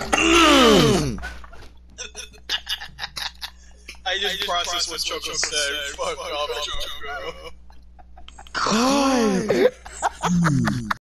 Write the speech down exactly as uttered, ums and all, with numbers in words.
I just processed what Choco said. Fuck off, Choco. God.